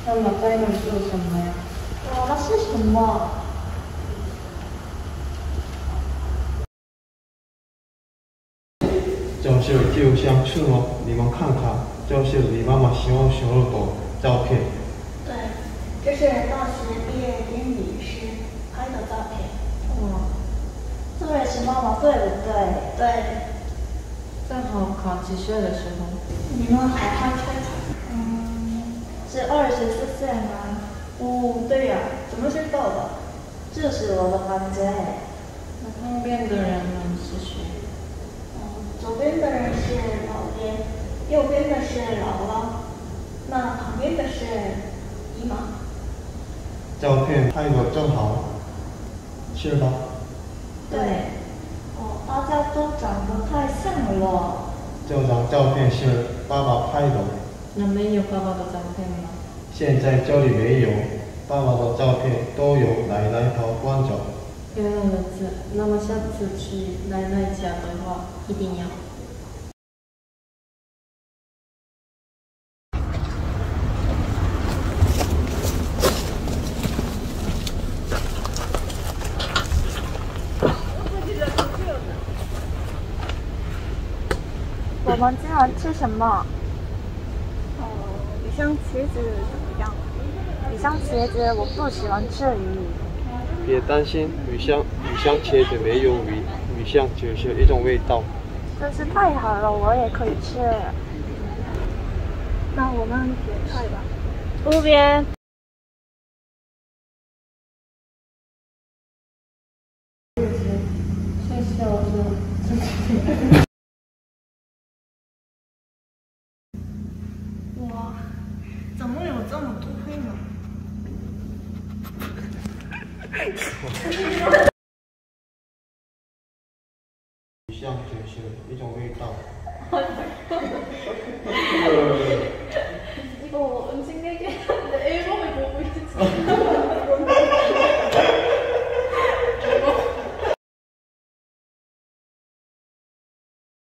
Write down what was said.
那么在那做什么呀？ 那是什么？ 就是就像这么，你们看看，就是你妈妈小时候的照片。 对，这是大学毕业典礼时拍的照片。 哇， 这也是妈妈对不对？对。 正好考几岁的时候？ 你们好好猜猜。是24岁吗？哦，对呀，怎么知道的？这是我的房间。 那旁边的人们是谁？ 左边的人是老爹，右边的是姥姥，那旁边的是姨妈。 照片拍得正好，是吧？ 对。大家都长得太像了。 这张照片是爸爸拍的。 那没有爸爸的照片吗？ 现在这里没有，爸爸的照片都有奶奶保管着。 原来如此，那么下次去奶奶家的话，一定要。 我们今晚吃什么？鱼香茄子怎么样？鱼香茄子我不喜欢吃鱼。 别担心，鱼香茄子没有鱼，鱼香只是一种味道。 真是太好了，我也可以吃。那我们点菜吧。路边。 谢谢老师。 哇，怎么有这么多灰呢？ 鱼香只是一种味道。